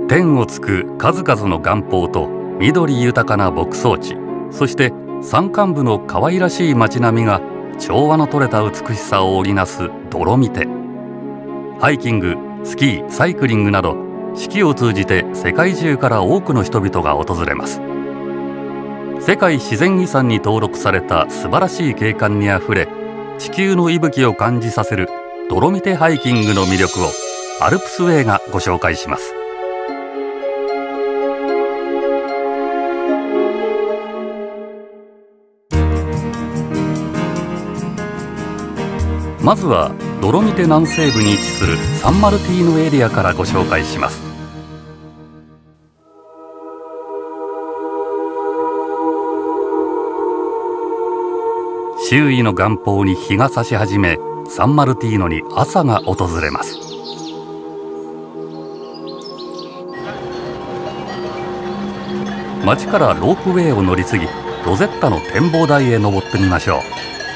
天をつく数々の岩峰と緑豊かな牧草地、そして山間部の可愛らしい街並みが調和の取れた美しさを織りなすドロミテ。ハイキング、スキー、サイクリングなど四季を通じて世界中から多くの人々が訪れます。世界自然遺産に登録された素晴らしい景観にあふれ、地球の息吹を感じさせるドロミテハイキングの魅力をアルプスウェイがご紹介します。まずはドロミテ南西部に位置するサンマルティーノエリアからご紹介します。周囲の岩峰に日が差し始め、サンマルティーノに朝が訪れます。町からロープウェイを乗り継ぎ、ロゼッタの展望台へ登ってみましょ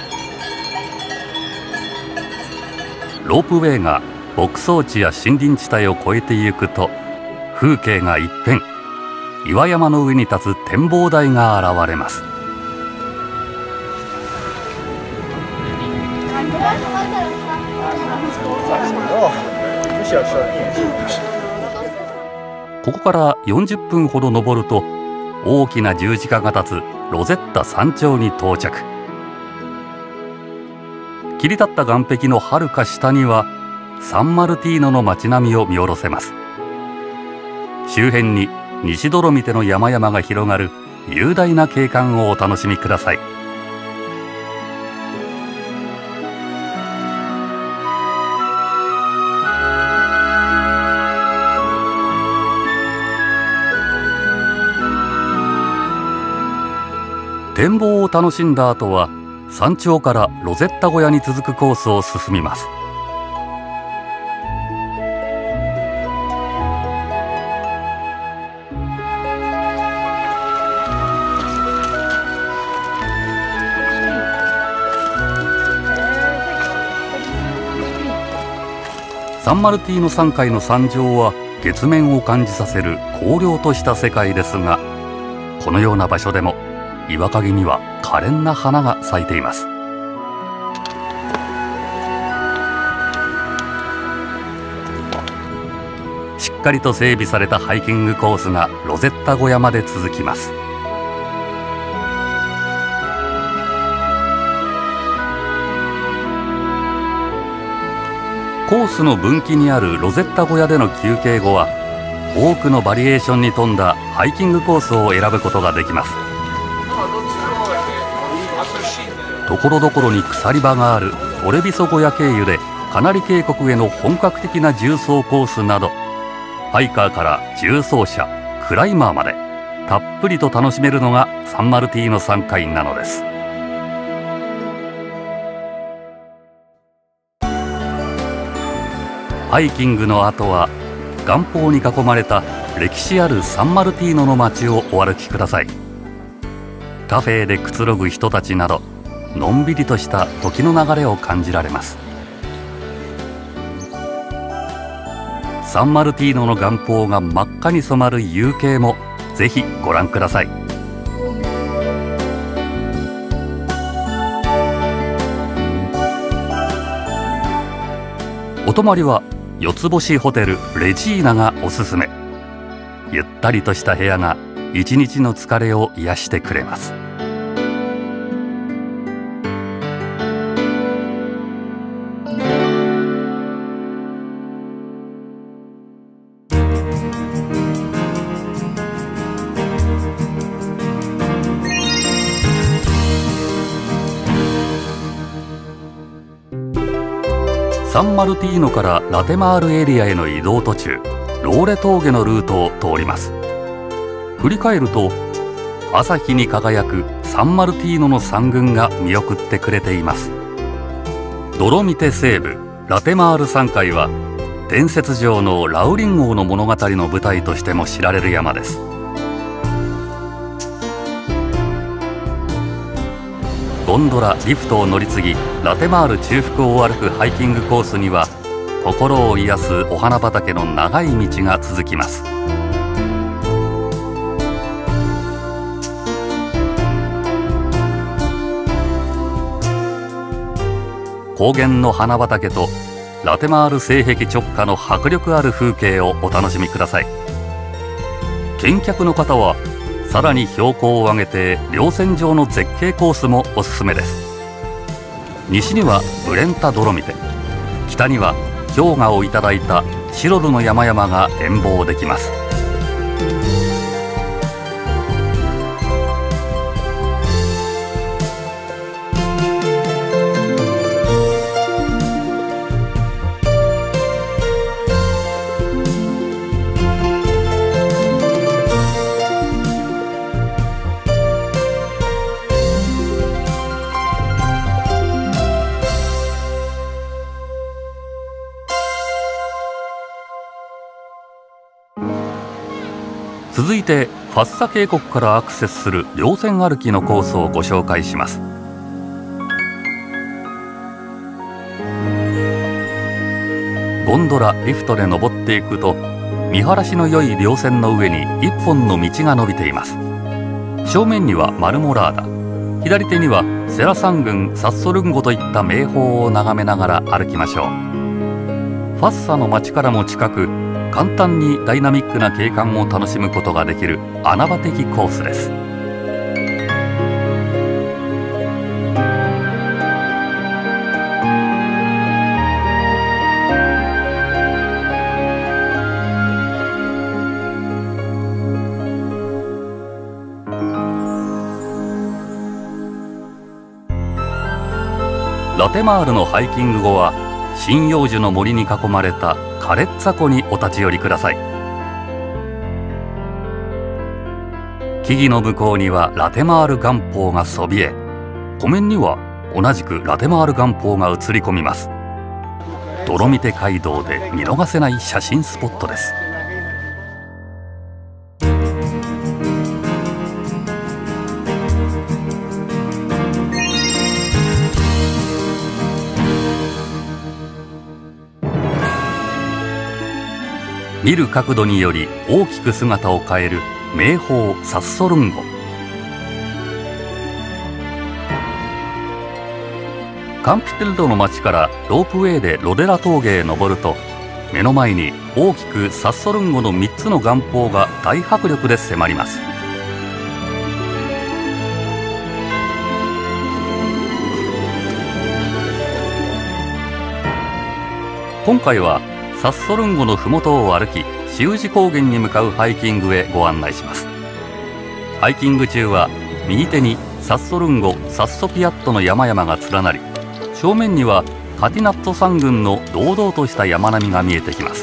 う。ロープウェイが牧草地や森林地帯を越えてゆくと、風景が一変、岩山の上に立つ展望台が現れます。ここから40分ほど登ると、大きな十字架が立つロゼッタ山頂に到着。切り立った岩壁のはるか下にはサンマルティーノの街並みを見下ろせます。周辺に西ドロミテの山々が広がる雄大な景観をお楽しみください。展望を楽しんだ後は山頂からロゼッタ小屋に続くコースを進みます。サンマルティーノ山塊の山上は月面を感じさせる荒涼とした世界ですが、このような場所でも岩陰には可憐な花が咲いています。しっかりと整備されたハイキングコースがロゼッタ小屋まで続きます。コースの分岐にあるロゼッタ小屋での休憩後は、多くのバリエーションに富んだハイキングコースを選ぶことができます。ところどころに鎖場があるトレビソ小屋経由でカナリ渓谷への本格的な縦走コースなど、ハイカーから縦走者、クライマーまでたっぷりと楽しめるのがサンマルティーノ山塊なのです。ハイキングの後は岩峰に囲まれた歴史あるサンマルティーノの街をお歩きください。カフェでくつろぐ人たちなど、のんびりとした時の流れを感じられます。サンマルティーノの岩峰が真っ赤に染まる夕景もぜひご覧ください。お泊まりは四つ星ホテルレジーナがおすすめ。ゆったりとした部屋が一日の疲れを癒してくれます。サンマルティーノからラテマールエリアへの移動途中、ローレ峠のルートを通ります。振り返ると朝日に輝くサンマルティーノの山群が見送ってくれています。ドロミテ西部ラテマール山塊は伝説上のラウリン王の物語の舞台としても知られる山です。ゴンドラ、リフトを乗り継ぎラテマール中腹を歩くハイキングコースには、心を癒すお花畑の長い道が続きます。 高原の花畑とラテマール西壁直下の迫力ある風景をお楽しみください。見客の方はさらに標高を上げて稜線上の絶景コースもおすすめです。西にはブレンタ・ドロミテ、北には氷河をいただいたチロルの山々が展望できます。続いてファッサ渓谷からアクセスする稜線歩きのコースをご紹介します。ゴンドラ、リフトで登っていくと見晴らしの良い稜線の上に一本の道が伸びています。正面にはマルモラーダ、左手にはセラ山群サッソルンゴといった名峰を眺めながら歩きましょう。ファッサの町からも近く、簡単にダイナミックな景観を楽しむことができる穴場的コースです。ラテマールのハイキング後は針葉樹の森に囲まれたカレッツァ湖にお立ち寄りください。木々の向こうにはラテマール岩峰がそびえ、湖面には同じくラテマール岩峰が映り込みます。ドロミテ街道で見逃せない写真スポットです。見る角度により大きく姿を変える名峰サッソルンゴ。カンピテルドの町からロープウェイでロデラ峠へ登ると、目の前に大きくサッソルンゴの3つの岩峰が大迫力で迫ります。今回はサッソルンゴの麓を歩き、シウジ高原に向かうハイキングへご案内します。ハイキング中は右手にサッソルンゴ・サッソピアットの山々が連なり、正面にはカティナット山群の堂々とした山並みが見えてきます。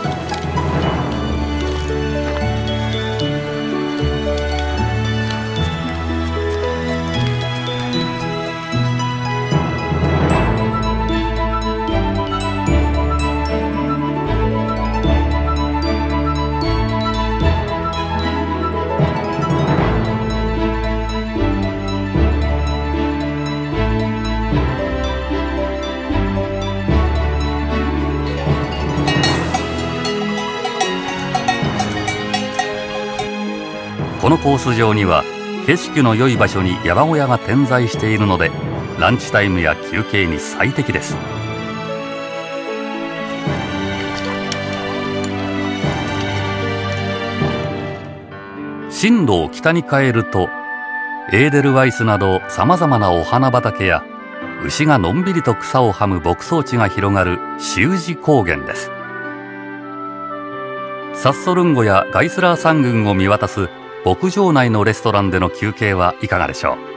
このコース上には景色の良い場所に山小屋が点在しているので、ランチタイムや休憩に最適です。進路を北に変えると、エーデルワイスなどさまざまなお花畑や牛がのんびりと草をはむ牧草地が広がるシウジ高原です。サッソルンゴやガイスラー山群を見渡す牧場内のレストランでの休憩はいかがでしょう。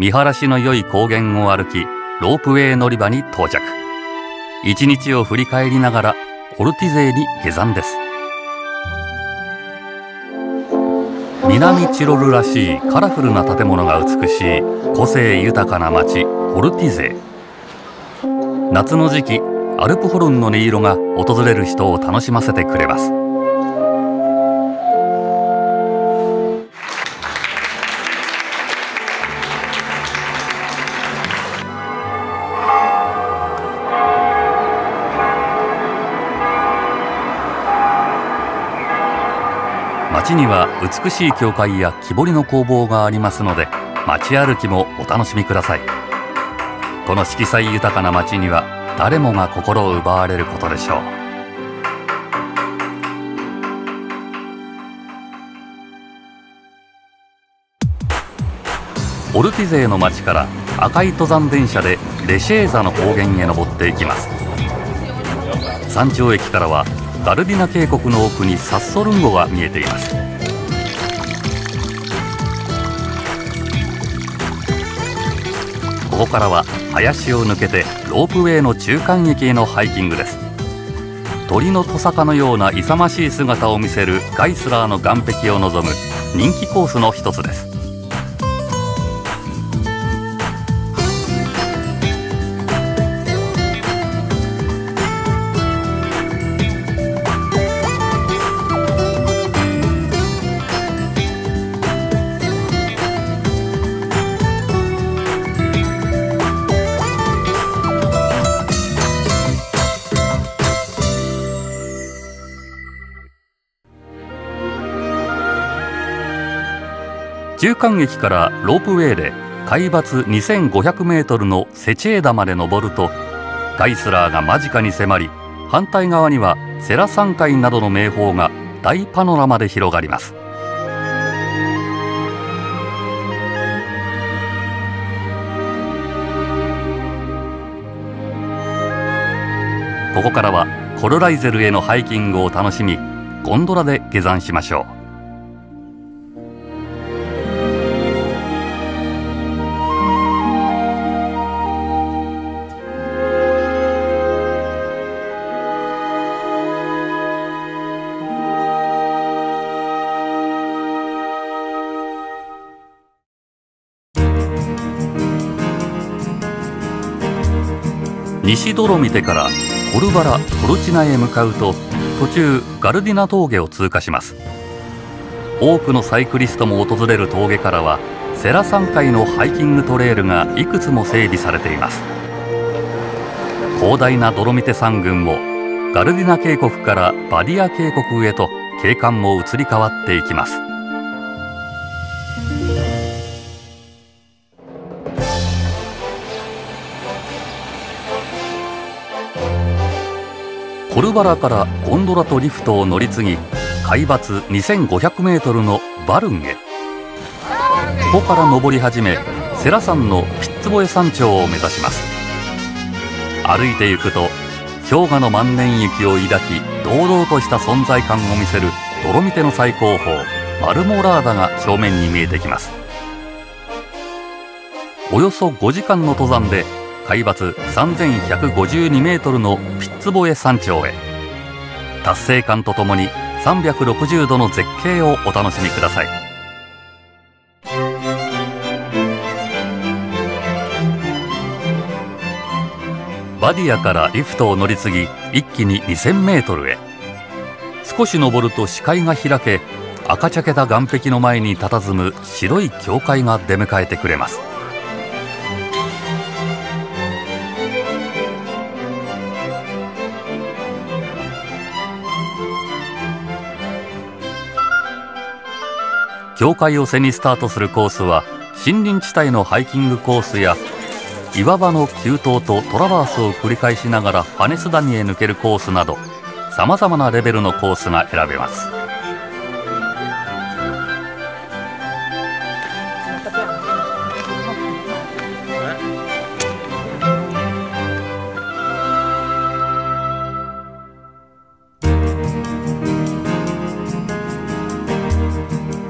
見晴らしの良い高原を歩き、ロープウェイ乗り場に到着。一日を振り返りながらオルティゼーに下山です。南チロルらしいカラフルな建物が美しい個性豊かな町オルティゼー。夏の時期、アルプホルンの音色が訪れる人を楽しませてくれます。街には美しい教会や木彫りの工房がありますので、街歩きもお楽しみください。この色彩豊かな街には誰もが心を奪われることでしょう。オルティゼーの街から赤い登山電車でレシェーザの高原へ登っていきます。山頂駅からはガルディナ渓谷の奥にサッソルンゴが見えています。ここからは林を抜けてロープウェイの中間駅へのハイキングです。鳥のトサカのような勇ましい姿を見せるガイスラーの岩壁を望む人気コースの一つです。中間駅からロープウェイで海抜2500メートルのセチェーダまで登ると、ガイスラーが間近に迫り、反対側にはセラ山海などの名峰が大パノラマで広がります。ここからはコルライゼルへのハイキングを楽しみ、ゴンドラで下山しましょう。西ドロミテからコルバラ・コルチナへ向かうと、途中ガルディナ峠を通過します。多くのサイクリストも訪れる峠からはセラ山海のハイキングトレイルがいくつも整備されています。広大なドロミテ山群もガルディナ渓谷からバディア渓谷へと景観も移り変わっていきます。コルバラからゴンドラとリフトを乗り継ぎ、海抜2500メートルのバルンへ。ここから登り始め、セラ山のピッツボエ山頂を目指します。歩いて行くと氷河の万年雪を抱き堂々とした存在感を見せるドロミテの最高峰マルモラーダが正面に見えてきます。およそ5時間の登山で海抜3152メートルのピッツボエ山頂へ。達成感とともに360度の絶景をお楽しみください。バディアからリフトを乗り継ぎ、一気に2000メートルへ。少し登ると視界が開け、赤茶けた岩壁の前に佇む白い教会が出迎えてくれます。教会を背にスタートするコースは、森林地帯のハイキングコースや岩場の急登とトラバースを繰り返しながらファネス谷へ抜けるコースなど、さまざまなレベルのコースが選べます。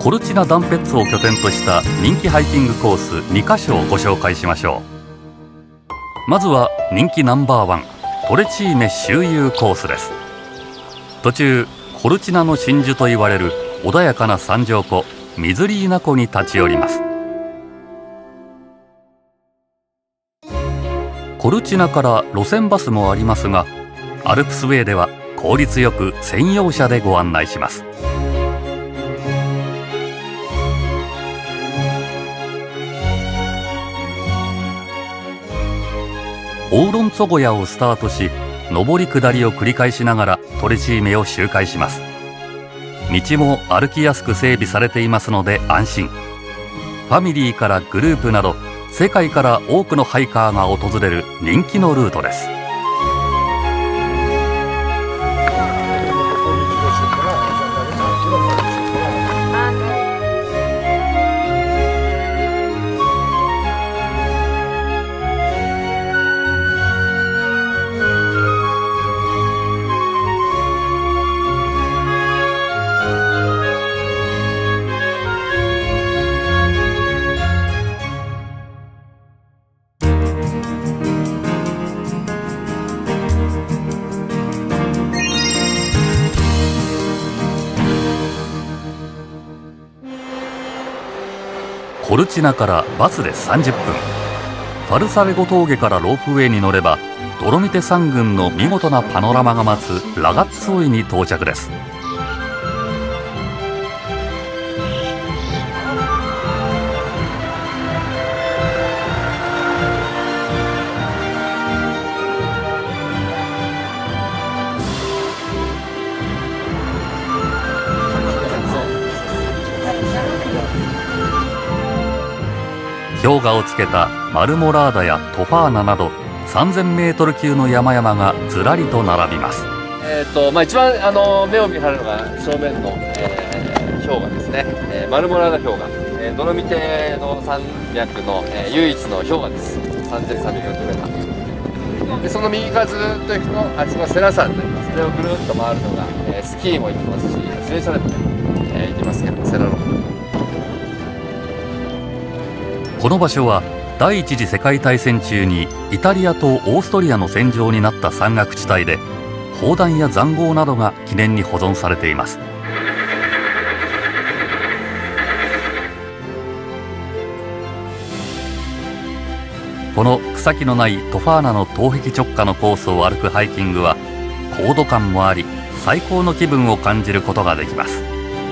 コルチナダンペッツォを拠点とした人気ハイキングコース2カ所をご紹介しましょう。まずは人気ナンバーワン、トレチーメ周遊コースです。途中コルチナの真珠と言われる穏やかな三条湖ミズリーナ湖に立ち寄ります。コルチナから路線バスもありますが、アルプスウェイでは効率よく専用車でご案内します。オーロンツォゴヤをスタートし、上り下りを繰り返しながらトレチーメを周回します。道も歩きやすく整備されていますので安心。ファミリーからグループなど世界から多くのハイカーが訪れる人気のルートです。コルチナからバスで30分、ファルサレゴ峠からロープウェイに乗ればドロミテ山群の見事なパノラマが待つラガッツォイに到着です。氷河をつけたマルモラーダやトファーナなど3000メートル級の山々がずらりと並びます。 一番目を見張るのが正面の、氷河ですね、マルモラーダ氷河、ドロミテの山脈の、唯一の氷河です。3300メートルで、その右側ずっと行くとあちらセラ山になります。それをぐるっと回るのが、スキーも行きますし自転車でも、行きますけどセラロー。 この場所は第一次世界大戦中にイタリアとオーストリアの戦場になった山岳地帯で、砲弾や塹壕などが記念に保存されています。この草木のないトファーナの東壁直下のコースを歩くハイキングは高度感もあり、最高の気分を感じることができます。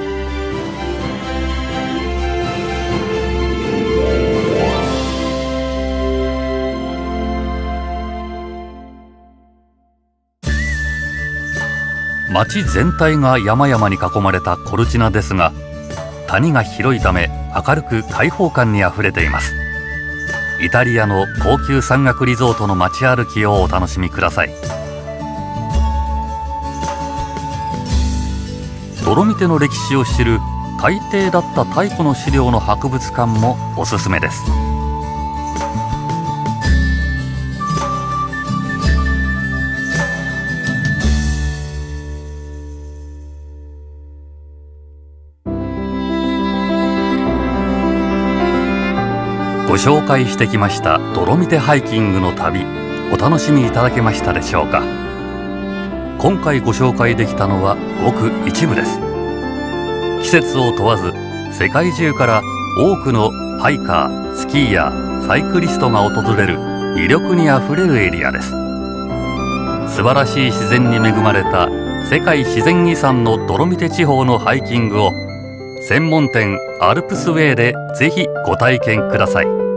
町全体が山々に囲まれたコルチナですが、谷が広いため明るく開放感にあふれています。イタリアの高級山岳リゾートの街歩きをお楽しみください。ドロミテの歴史を知る海底だった太古の資料の博物館もおすすめです。ご紹介してきましたドロミテハイキングの旅、お楽しみいただけましたでしょうか。今回ご紹介できたのはごく一部です。季節を問わず世界中から多くのハイカー、スキーヤー、サイクリストが訪れる魅力にあふれるエリアです。素晴らしい自然に恵まれた世界自然遺産のドロミテ地方のハイキングを専門店アルプスウェイでぜひご体験ください。